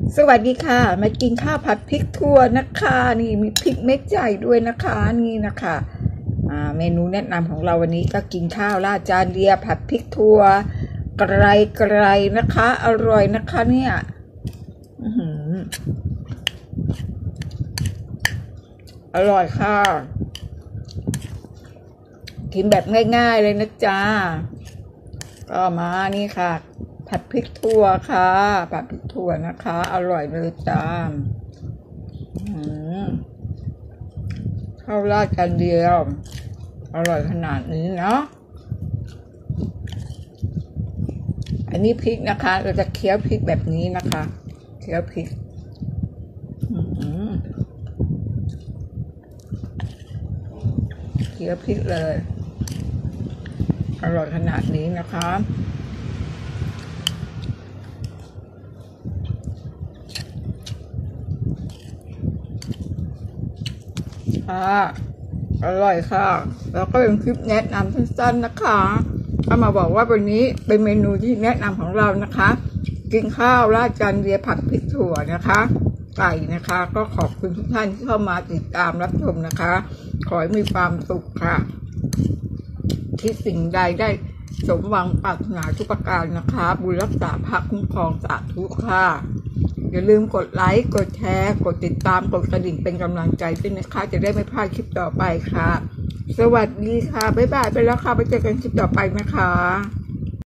สวัสดีค่ะมากินข้าวผัดพริกถั่วนะคะนี่มีพริกเม็ดใหญ่ด้วยนะคะนี่นะคะเมนูแนะนำของเราวันนี้ก็กินข้าวราดจานเดียวผัดพริกถั่วไกลๆนะคะอร่อยนะคะเนี่ยอร่อยค่ะกินแบบง่ายๆเลยนะจ๊ะก็มานี่ค่ะผัดพริกถั่วค่ะผัดพริกถั่วนะคะอร่อยเลยจ้าข้าวราดกันเดียวอร่อยขนาดนี้เนาะอันนี้พริกนะคะเราจะเคี้ยวพริกแบบนี้นะคะเคี้ยวพริกเคี้ยวพริกเลยอร่อยขนาดนี้นะคะอร่อยค่ะแล้วก็เป็นคลิปแนะนำสั้นๆนะคะเอามาบอกว่าวันนี้เป็นเมนูที่แนะนำของเรานะคะกินข้าวราดจานเดียวผัดพริกถั่วนะคะไก่นะคะก็ขอบคุณทุกท่านที่เข้ามาติดตามรับชมนะคะขอให้มีความสุขค่ะที่สิ่งใดได้สมหวังปรารถนาทุกประการนะคะบุญรักษาพระคุ้มครองสาธุค่ะอย่าลืมกดไลค์กดแชร์กดติดตามกดกระดิ่งเป็นกำลังใจด้วยนะคะจะได้ไม่พลาดคลิปต่อไปค่ะสวัสดีค่ะบ๊ายบายไปแล้วค่ะไปเจอกันคลิปต่อไปนะคะ